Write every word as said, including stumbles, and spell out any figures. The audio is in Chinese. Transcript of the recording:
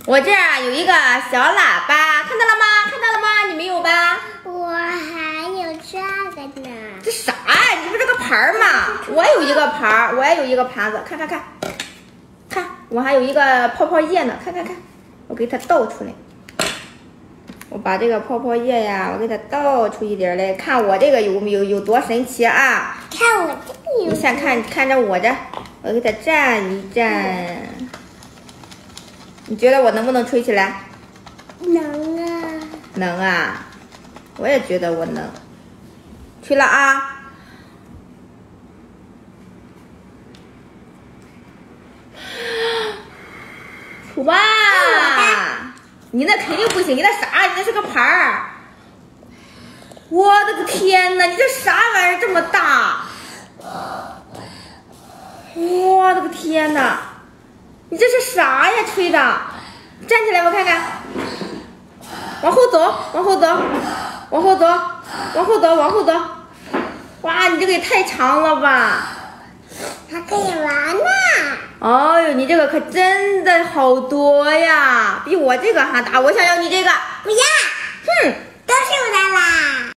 我这儿有一个小喇叭，看到了吗？看到了吗？你没有吧？ 我还有这个呢。 这啥呀？你不是个盘儿吗？我有一个盘儿，我也有一个盘子，看看看，看我还有一个泡泡液呢，看看看，我给它倒出来。我把这个泡泡液呀，我给它倒出一点来，看我这个有有有多神奇啊！ 看我这个有。 你先看看着我这，我给它蘸一蘸。你觉得我能不能吹起来？ 能啊。 能啊，我也觉得我能。吹了啊！哇！你那肯定不行，你那啥？你那是个盘儿。我的个天哪！你这啥玩意儿这么大？我的个天哪！你这是啥呀？吹的，站起来我看看。往后走，往后走，往后走，往后走，往后走。哇，你这个也太长了吧！ 还可以玩呢。 哎呦，你这个可真的好多呀，比我这个还大。我想要你这个。 不要。 哼， 都是我的啦。